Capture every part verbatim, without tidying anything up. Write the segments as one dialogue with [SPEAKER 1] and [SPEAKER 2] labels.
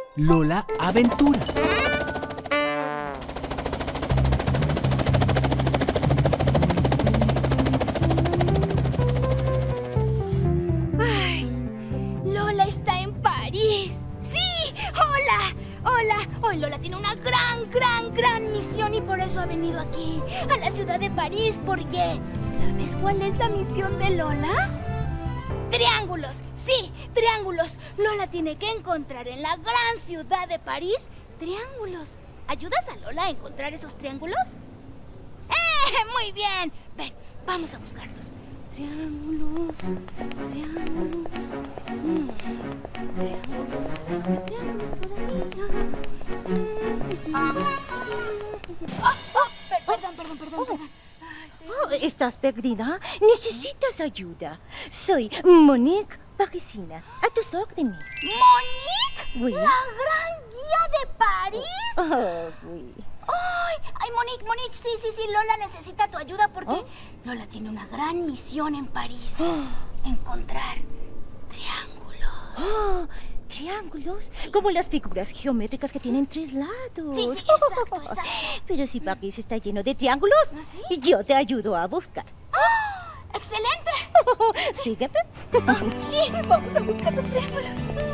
[SPEAKER 1] Lola Aventuras.
[SPEAKER 2] Ay, Lola está en París. ¡Sí! ¡Hola! ¡Hola! Hoy Lola tiene una gran, gran, gran misión y por eso ha venido aquí, a la ciudad de París, porque... ¿sabes cuál es la misión de Lola? ¡Triángulos! ¡Sí! ¡Triángulos! Lola tiene que encontrar en la gran ciudad de París triángulos. ¿Ayudas a Lola a encontrar esos triángulos? ¡Eh! ¡Muy bien! Ven, vamos a buscarlos. Triángulos, triángulos, mm, triángulos, triángulos todavía. Mm. Oh, oh, per perdón, perdón, perdón, perdón.
[SPEAKER 3] Oh, ¿estás perdida? Necesitas ayuda. Soy Monique Parisina, a tus órdenes.
[SPEAKER 2] ¿Monique?
[SPEAKER 3] Oui.
[SPEAKER 2] ¿La gran guía de París?
[SPEAKER 3] Oh, oui.
[SPEAKER 2] ¡Ay! ¡Ay, Monique, Monique! Sí, sí, sí, Lola necesita tu ayuda porque
[SPEAKER 3] ¿Oh?
[SPEAKER 2] Lola tiene una gran misión en París. Encontrar triángulos.
[SPEAKER 3] Oh, triángulos, sí. Como las figuras geométricas que tienen tres lados.
[SPEAKER 2] Sí, sí, exacto, exacto.
[SPEAKER 3] Pero si París está lleno de triángulos,
[SPEAKER 2] ¿Ah, sí?
[SPEAKER 3] yo te ayudo a buscar.
[SPEAKER 2] ¡Oh! ¡Excelente!
[SPEAKER 3] Sí. Sígueme.
[SPEAKER 2] Sí, vamos a buscar los triángulos.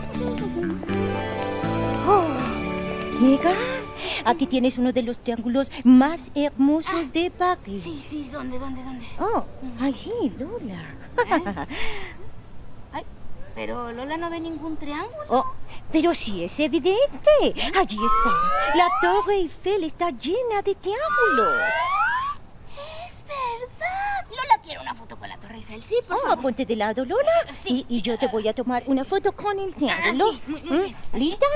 [SPEAKER 3] Oh, mira, aquí tienes uno de los triángulos más hermosos
[SPEAKER 2] Ah,
[SPEAKER 3] de París.
[SPEAKER 2] Sí, sí, ¿dónde, dónde, dónde?
[SPEAKER 3] Oh, allí, Lola.
[SPEAKER 2] ¿Eh? Ay, pero Lola no ve ningún triángulo.
[SPEAKER 3] Oh, pero sí es evidente. Allí está. La Torre Eiffel está llena de triángulos.
[SPEAKER 2] ¡Es verdad! Lola quiere una foto con la Torre Eiffel, sí, por
[SPEAKER 3] Oh,
[SPEAKER 2] favor.
[SPEAKER 3] ponte de lado, Lola.
[SPEAKER 2] Sí.
[SPEAKER 3] Y, y yo te voy a tomar una foto con el triángulo.
[SPEAKER 2] Ah, sí, muy, muy
[SPEAKER 3] ¿Mm?
[SPEAKER 2] bien.
[SPEAKER 3] ¿Lista?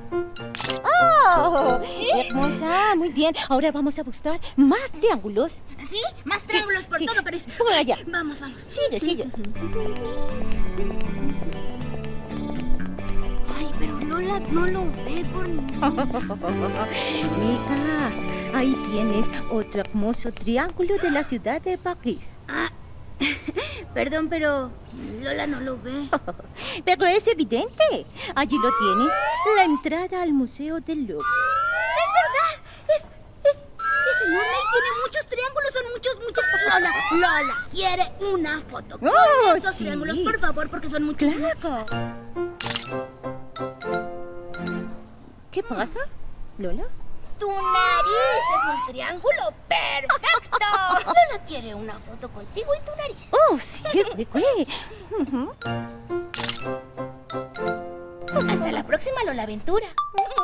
[SPEAKER 3] ¡Oh!
[SPEAKER 2] ¿Sí?
[SPEAKER 3] Hermosa, muy bien. Ahora vamos a buscar más triángulos.
[SPEAKER 2] ¿Sí? Más triángulos por
[SPEAKER 3] sí.
[SPEAKER 2] todo París.
[SPEAKER 3] Por allá.
[SPEAKER 2] Vamos, vamos.
[SPEAKER 3] Sigue, sigue.
[SPEAKER 2] Ay, pero Lola no lo ve por ningún...
[SPEAKER 3] Mira, ahí tienes otro hermoso triángulo de la ciudad de París.
[SPEAKER 2] Ah, perdón, pero Lola no lo ve.
[SPEAKER 3] Pero es evidente. Allí lo tienes, la entrada al Museo del Louvre.
[SPEAKER 2] ¡Es verdad! Es, es, es enorme y tiene muchos triángulos, son muchos, muchos... Lola, Lola quiere una foto con
[SPEAKER 3] Oh,
[SPEAKER 2] esos
[SPEAKER 3] sí.
[SPEAKER 2] triángulos, por favor, porque son muchísimos.
[SPEAKER 3] Claro. ¿Qué pasa, Lola?
[SPEAKER 2] ¡Tu nariz es un triángulo perfecto! Lola quiere una foto contigo y tu nariz.
[SPEAKER 3] Oh, sí, güey, güey. Ujú.
[SPEAKER 2] Hasta la próxima, Lola Aventura.